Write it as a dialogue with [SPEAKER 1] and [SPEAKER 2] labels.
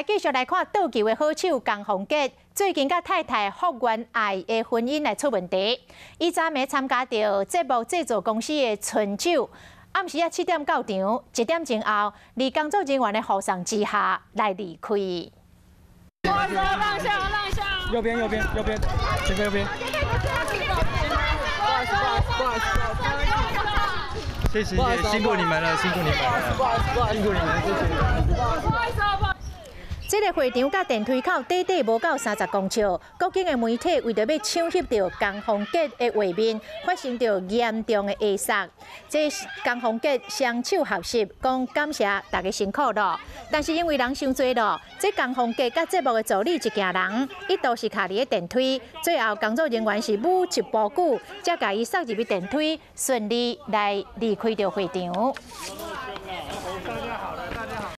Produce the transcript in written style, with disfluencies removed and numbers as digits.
[SPEAKER 1] 继续来看倒球的好手江宏杰，最近甲太太福原爱的婚姻来出问题。伊昨暝参加到节目制作公司的春酒，暗时7点到场，1点钟后，伫工作人员的护送之下来离开。
[SPEAKER 2] 让下，右边，这个右边。不好意思。谢谢，辛苦你们了，辛苦你们，
[SPEAKER 1] 这个会场甲电梯口短无到30公尺，国境的媒体为着要抢翕到江宏杰的画面，发生着严重的下杀。这江宏杰双手合十，讲感谢大家辛苦了。但是因为人伤多了，这江宏杰甲节目的助理一家人一度是卡伫咧电梯，最后工作人员是舞一步久，才甲伊送入去电梯，顺利来离开着会场。